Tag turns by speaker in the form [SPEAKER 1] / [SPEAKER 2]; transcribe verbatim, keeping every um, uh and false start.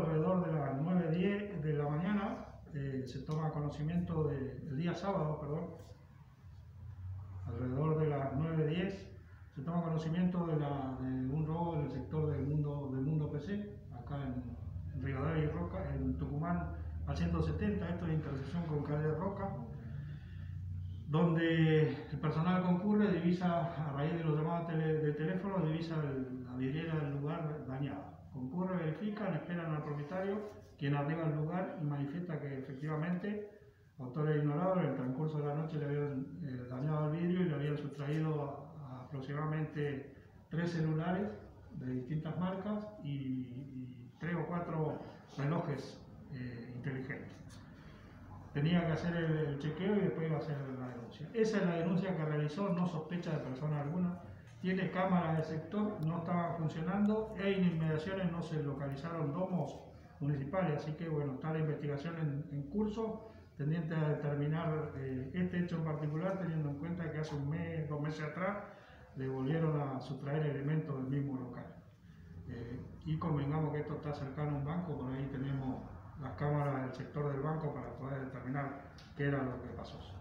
[SPEAKER 1] alrededor de las nueve diez de la mañana, eh, se toma conocimiento de, el día sábado, perdón, alrededor de las nueve diez, se toma conocimiento de, la, de un robo en el sector del mundo, del mundo P C, acá en, en Rivadavia y Roca, en Tucumán al ciento setenta, esto es intersección con calle Roca, donde el personal concurre, divisa, a raíz de los llamados tele, de teléfono, divisa el, la vidriera del lugar dañado. Concurre, verifican, esperan al propietario, quien arriba al lugar y manifiesta que efectivamente autores ignorados en el transcurso de la noche le habían eh, dañado el vidrio y le habían sustraído a, a aproximadamente tres celulares de distintas marcas y, y tres o cuatro relojes eh, inteligentes. Tenía que hacer el, el chequeo y después iba a hacer la denuncia. Esa es la denuncia que realizó, no sospecha de persona alguna. Tiene cámaras del sector, no estaban funcionando e en inmediaciones no se localizaron domos municipales, así que bueno, está la investigación en, en curso, tendiente a determinar eh, este hecho en particular, teniendo en cuenta que hace un mes, dos meses atrás, le volvieron a sustraer elementos del mismo local. Eh, y convengamos que esto está cercano a un banco, por ahí tenemos las cámaras del sector del banco para poder determinar qué era lo que pasó.